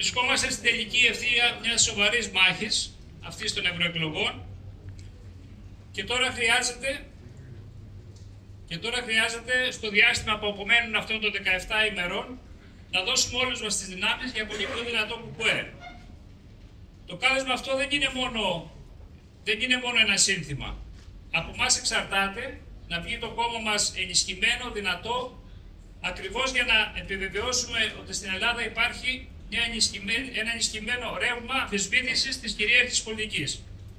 βρισκόμαστε στην τελική ευθεία μιας σοβαρής μάχης, αυτής των ευρωεκλογών, και τώρα χρειάζεται στο διάστημα που απομένουν αυτών των 17 ημερών να δώσουμε όλες μας τις δυνάμεις για πολύ πιο δυνατό κουκουέ. Το κάλεσμα αυτό δεν είναι μόνο ένα σύνθημα. Από εμάς εξαρτάται να βγει το κόμμα μας ενισχυμένο, δυνατό, ακριβώς για να επιβεβαιώσουμε ότι στην Ελλάδα υπάρχει ένα ενισχυμένο ρεύμα αμφισβήτησης της κυρίαρχης πολιτικής.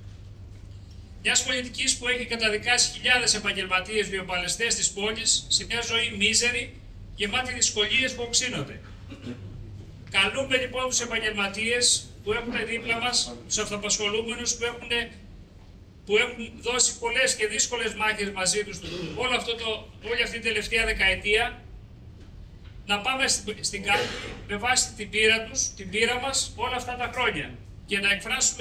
Μιας πολιτικής που έχει καταδικάσει χιλιάδες επαγγελματίες βιοπαλαιστές της πόλης σε μια ζωή μίζερη, γεμάτη δυσκολίες που οξύνονται. Καλούμε λοιπόν τους επαγγελματίες που έχουν δίπλα μας, τους αυτοαπασχολούμενους που έχουν δώσει πολλές και δύσκολες μάχες μαζί τους όλη αυτή την τελευταία δεκαετία, να πάμε στην κάλπη με βάση την πείρα μας όλα αυτά τα χρόνια και να εκφράσουν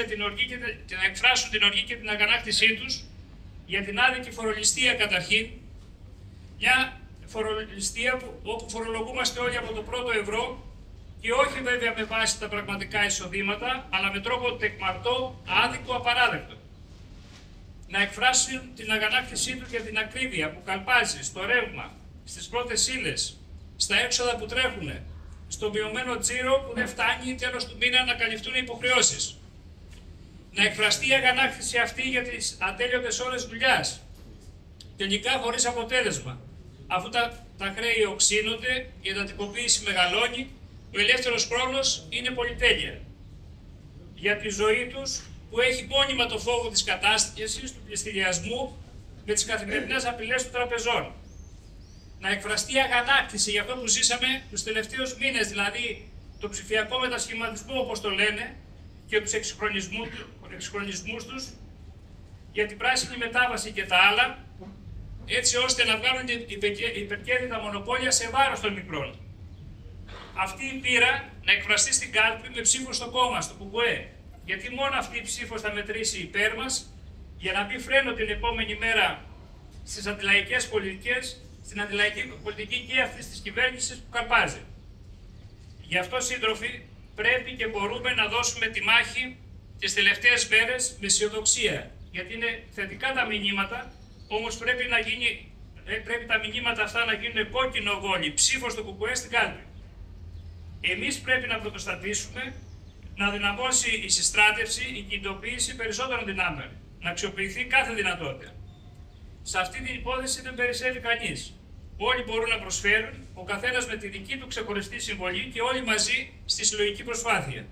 την οργή και την αγανάκτησή τους για την άδικη φορολιστία καταρχήν, μια φορολιστία όπου φορολογούμαστε όλοι από το πρώτο ευρώ και όχι βέβαια με βάση τα πραγματικά εισοδήματα, αλλά με τρόπο τεκμαρτό, άδικο, απαράδεκτο. Να εκφράσουν την αγανάκτησή τους για την ακρίβεια που καλπάζει στο ρεύμα, στις πρώτες ύλες, στα έξοδα που τρέχουν, στο μειωμένο τζίρο που δεν φτάνει τέλος του μήνα να καλυφθούν οι υποχρεώσεις. Να εκφραστεί η αγανάκτηση αυτή για τις ατέλειωτες ώρες δουλειάς, τελικά χωρίς αποτέλεσμα, αφού τα χρέη οξύνονται, η εντατικοποίηση μεγαλώνει, ο ελεύθερος χρόνος είναι πολυτέλεια. Για τη ζωή τους που έχει μόνιμα το φόβο της κατάσχεσης, του πληστηριασμού με τις καθημερινές απειλές των τραπεζών. Να εκφραστεί αγανάκτηση για αυτό που ζήσαμε τους τελευταίους μήνες, δηλαδή το ψηφιακό μετασχηματισμό όπως το λένε και τους εξυγχρονισμούς τους, για την πράσινη μετάβαση και τα άλλα, έτσι ώστε να βγάλουν υπερκέρδητα μονοπόλια σε βάρος των μικρών. Αυτή η πείρα να εκφραστεί στην κάλπη με ψήφο στο κόμμα, στο κουκουέ, γιατί μόνο αυτή η ψήφος θα μετρήσει υπέρ μας για να μπει φρένο την επόμενη μέρα στις αντιλαϊκές πολιτικές, στην αντιλαϊκή πολιτική και αυτής της κυβέρνησης που καρπάζει. Γι' αυτό, σύντροφοι, πρέπει και μπορούμε να δώσουμε τη μάχη τις τελευταίες μέρες με αισιοδοξία, γιατί είναι θετικά τα μηνύματα, όμως πρέπει τα μηνύματα αυτά να γίνουν κόκκινο γόλι, ψήφος στο κουκουέ στην κάλπη. Εμείς πρέπει να πρωτοστατήσουμε, να δυναμώσει η συστράτευση, η κινητοποίηση περισσότερων δυνάμεων, να αξιοποιηθεί κάθε δυνατότητα. Σε αυτή την υπόθεση δεν περισσεύει κανείς. Όλοι μπορούν να προσφέρουν, ο καθένας με τη δική του ξεχωριστή συμβολή και όλοι μαζί στη συλλογική προσπάθεια.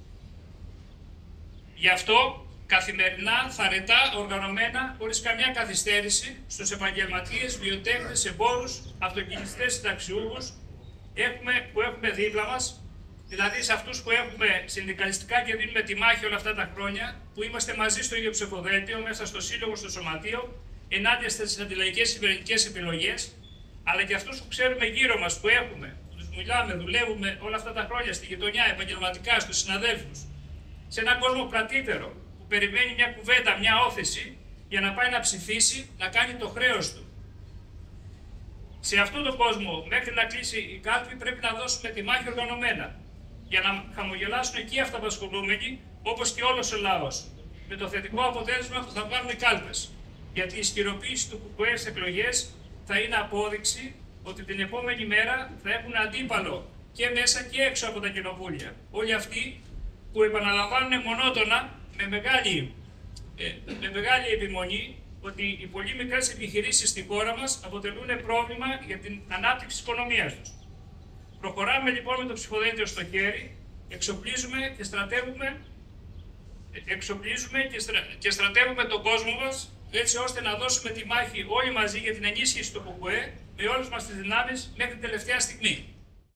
Γι' αυτό, καθημερινά, θαρετά, οργανωμένα, χωρίς καμιά καθυστέρηση, στους επαγγελματίες, βιοτέχνες, εμπόρους, αυτοκινητιστές, συνταξιούχους που έχουμε δίπλα μας, δηλαδή σε αυτούς που έχουμε συνδικαλιστικά και δίνουμε τη μάχη όλα αυτά τα χρόνια, που είμαστε μαζί στο ίδιο ψηφοδέλτιο, μέσα στο σύλλογο, στο σωματείο, ενάντια στις αντιλαϊκές κυβερνητικές επιλογές, αλλά και αυτούς που ξέρουμε γύρω μας, που έχουμε, που τους μιλάμε, δουλεύουμε όλα αυτά τα χρόνια στη γειτονιά, επαγγελματικά, στους συναδέλφους, σε έναν κόσμο πρατύτερο, που περιμένει μια κουβέντα, μια όθηση, για να πάει να ψηφίσει, να κάνει το χρέος του. Σε αυτόν τον κόσμο, μέχρι να κλείσει η κάλπη, πρέπει να δώσουμε τη μάχη οργανωμένα, για να χαμογελάσουν εκεί οι αυτοαπασχολούμενοι, όπως και όλος ο λαός, με το θετικό αποτέλεσμα που θα βγάλουν οι κάλπες. Γιατί η ισχυροποίηση του κουκουέ στις εκλογές θα είναι απόδειξη ότι την επόμενη μέρα θα έχουν αντίπαλο και μέσα και έξω από τα κοινοβούλια. Όλοι αυτοί που επαναλαμβάνουν μονότονα, με μεγάλη επιμονή, ότι οι πολύ μικρές επιχειρήσεις στη χώρα μας αποτελούν πρόβλημα για την ανάπτυξη της οικονομίας τους. Προχωράμε λοιπόν με το ψηφοδέλτιο στο χέρι, εξοπλίζουμε και στρατεύουμε τον κόσμο μας, έτσι ώστε να δώσουμε τη μάχη όλοι μαζί για την ενίσχυση του κουκουέ με όλες μας τις δυνάμεις μέχρι την τελευταία στιγμή.